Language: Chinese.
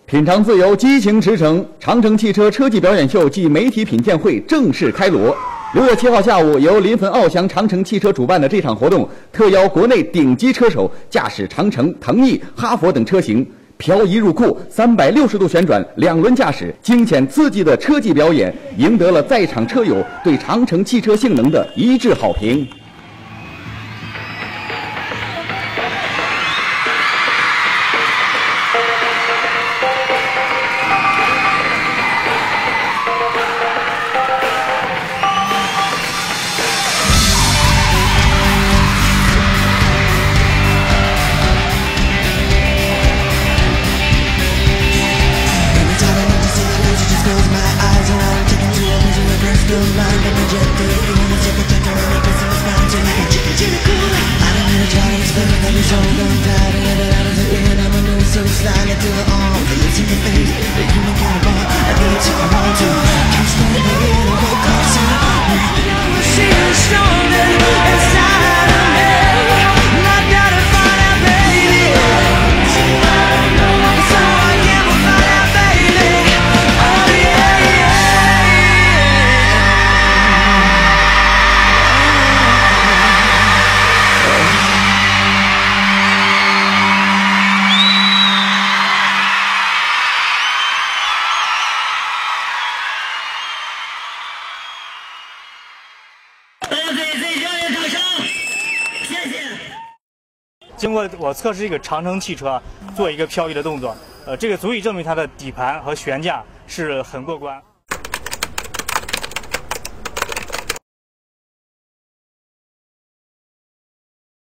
品尝自由，激情驰骋，长城汽车车技表演秀暨媒体品鉴会正式开锣。6月7号下午，由临汾奥翔长城汽车主办的这场活动，特邀国内顶级车手驾驶长城、腾翼、哈弗等车型，漂移入库、360度旋转、2轮驾驶，惊险刺激的车技表演，赢得了在场车友对长城汽车性能的一致好评。 经过我测试这个长城汽车做一个漂移的动作，这个足以证明它的底盘和悬架是很过关。